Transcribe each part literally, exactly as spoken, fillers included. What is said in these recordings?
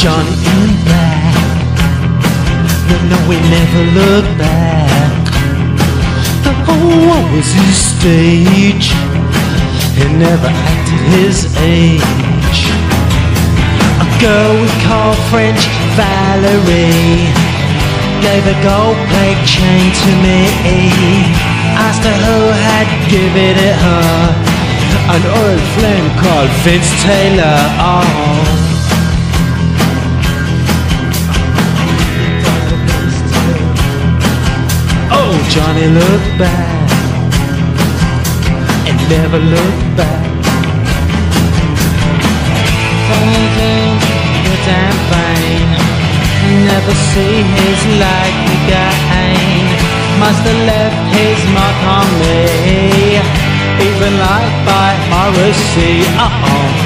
Johnny in black. No, no, we never look back. The whole world was his stage. He never acted his age. A girl we call French Valerie gave a gold-plated chain to me. Asked her who had given it her. An old flame called Vince Taylor. Oh. Oh, Johnny looked back and never looked back. The damn vain, never see his like again. Must have left his mark on me, even like by Morrissey. Uh-oh.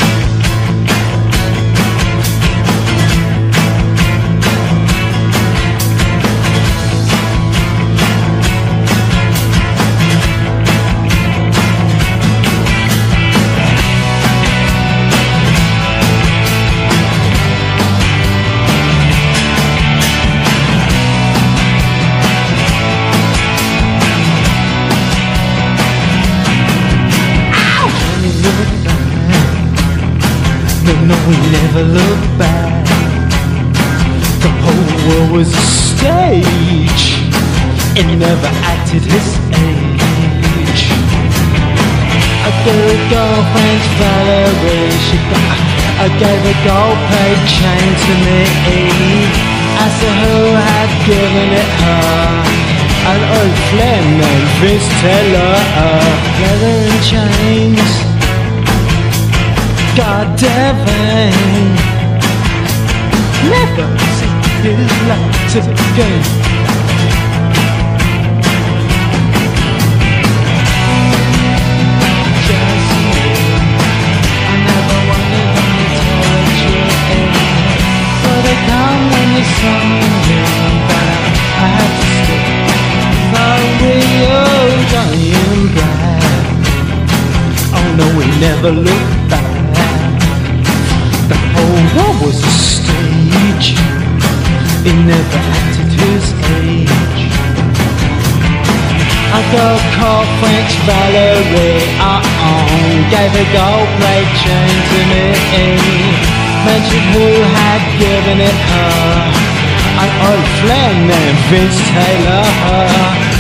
No, we never look back. The whole world was a stage. It never acted his age. I gave a girlfriend Valerie. She got, I gave a gold-plated chain to me. Asked her who had given it her. An old flame named Vince Taylor. Leather and chains. God damn, never see his light again. Just me, I never wanted them to touch you, but they come when the sun is but I have to stay. But we all Johnny in black. Oh no, we never look back. What was a stage? He never acted his age. A girl called French Valerie, uh-oh, gave a gold-plated chain to me. Mentioned who had given it her. An old flame named Vince Taylor.